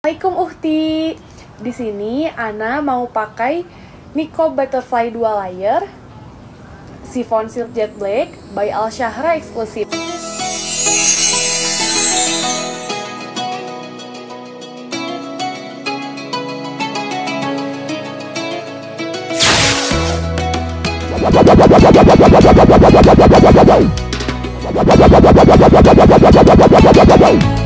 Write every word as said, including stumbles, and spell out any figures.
Assalamualaikum Uhti. Di sini Ana mau pakai Nico Butterfly dua layer Chiffon Silk Jet Black by Alshahra Exclusive. Wow.